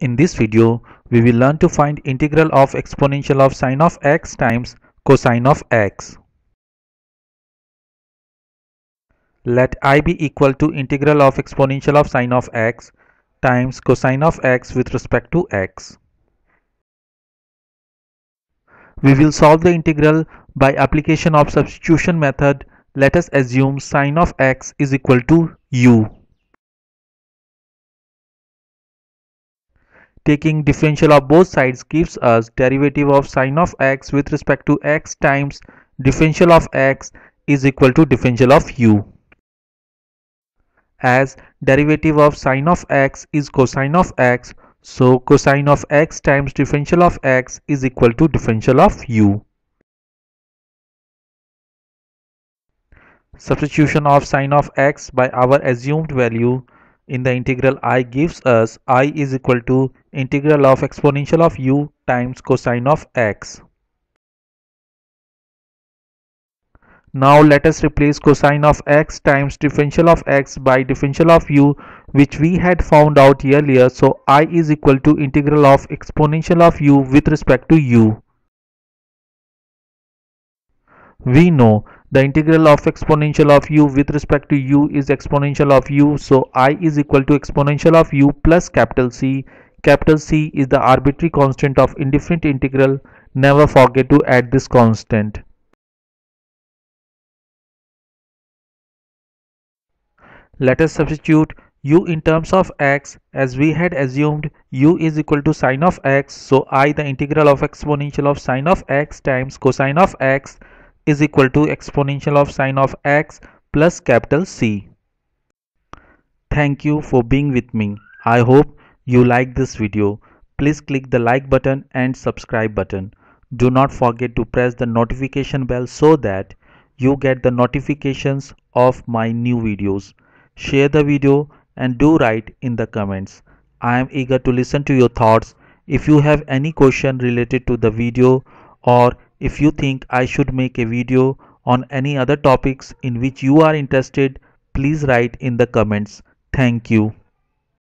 In this video, we will learn to find integral of exponential of sine of x times cosine of x. Let I be equal to integral of exponential of sine of x times cosine of x with respect to x. We will solve the integral by application of substitution method. Let us assume sine of x is equal to u. Taking differential of both sides gives us derivative of sine of x with respect to x times differential of x is equal to differential of u. As derivative of sine of x is cosine of x, so cosine of x times differential of x is equal to differential of u. Substitution of sine of x by our assumed value in the integral I gives us I is equal to integral of exponential of u times cosine of x. Now let us replace cosine of x times differential of x by differential of u, which we had found out earlier. So I is equal to integral of exponential of u with respect to u. We know the integral of exponential of u with respect to u is exponential of u, so I is equal to exponential of u plus capital C. Capital C is the arbitrary constant of indifferent integral. Never forget to add this constant. Let us substitute u in terms of x, as we had assumed u is equal to sine of x, so I, the integral of exponential of sine of x times cosine of x, is equal to exponential of sine of x plus capital C. Thank you for being with me. I hope you like this video. Please click the like button and subscribe button. Do not forget to press the notification bell so that you get the notifications of my new videos. Share the video and do write in the comments. I am eager to listen to your thoughts. If you have any question related to the video, or if you think I should make a video on any other topics in which you are interested, please write in the comments. Thank you.